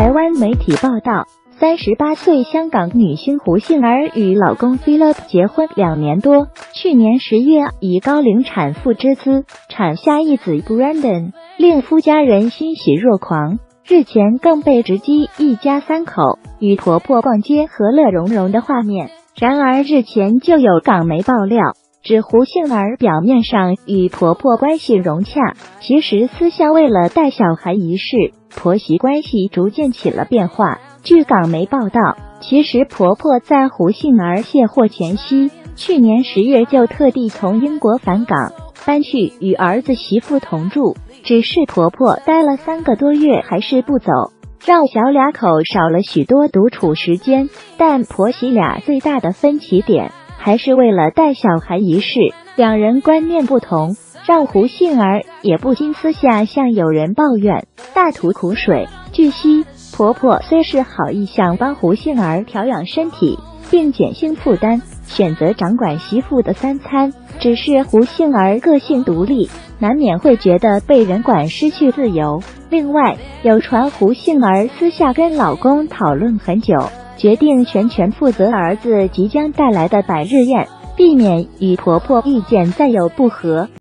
台湾媒体报道，38岁香港女星胡杏儿与老公 Philip 结婚2年多，去年10月以高龄产妇之姿产下一子 Brandon， 令夫家人欣喜若狂。日前更被直击一家3口与婆婆逛街和乐融融的画面。然而日前就有港媒爆料，指胡杏儿表面上与婆婆关系融洽，其实私下为了带小孩一事，婆媳关系逐渐起了变化。据港媒报道，其实婆婆在胡杏儿卸货前夕，去年10月就特地从英国返港，搬去与儿子媳妇同住，只是婆婆待了3个多月还是不走，让小两口少了许多独处时间。但婆媳俩最大的分歧点还是为了带小孩一事，两人观念不同，让胡杏儿也不禁私下向友人抱怨，大吐苦水。据悉，婆婆虽是好意想帮胡杏儿调养身体，并减轻负担，选择掌管媳妇的3餐，只是胡杏儿个性独立，难免会觉得被人管失去自由。另外，有传胡杏儿私下跟老公讨论很久，决定全权负责儿子即将带来的百日宴，避免与婆婆意见再有不合。